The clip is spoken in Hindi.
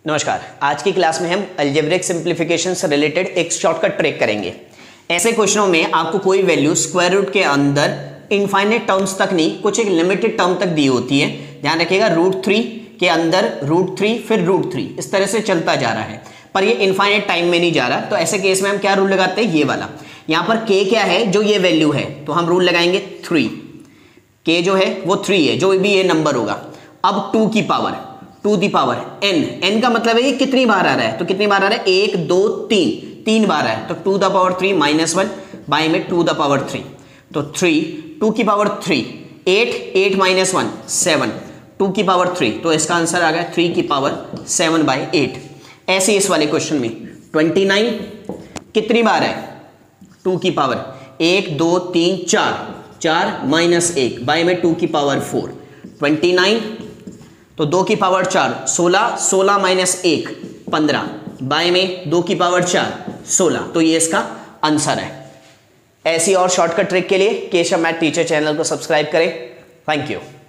नमस्कार। आज की क्लास में हम अलजेब्रिक सिंप्लीफिकेशन से रिलेटेड एक शॉर्टकट ट्रिक करेंगे। ऐसे क्वेश्चनों में आपको कोई वैल्यू स्क्वायर रूट के अंदर इनफाइनाइट टर्म्स तक नहीं, कुछ एक लिमिटेड टर्म तक दी होती है। ध्यान रखिएगा, √3 के अंदर √3 फिर √3 इस तरह से चलता जा रहा है, पर ये इनफाइनाइट टाइम में नहीं जा रहा। तो ऐसे केस में हम क्या रूल लगाते हैं, ये वाला। यहाँ पर k क्या है, जो ये वैल्यू है, तो हम रूल लगाएंगे 3। k जो है वो 3 है, जो भी ये नंबर होगा। अब 2 की पावर n का मतलब है ये कितनी बार आ रहा है, तो कितनी बार आ रहा है, 1 2 3 बार है, तो 2 द पावर 3 -1 बाय में 2 द पावर 3, तो 2 की पावर 3 8 -1 7 2 की पावर 3, तो इसका आंसर आ गया 3 की पावर 7/8। ऐसे इस वाले क्वेश्चन में 29 कितनी बार है, 2 की पावर 1 2 3 4 -1 बाय में 2 की पावर 4 29, तो 2 की पावर 4 16 -1 15 बाय में 2 की पावर 4 16, तो ये इसका आंसर है। ऐसी और शॉर्टकट ट्रिक के लिए केशव मैथ टीचर चैनल को सब्सक्राइब करें। Thank you.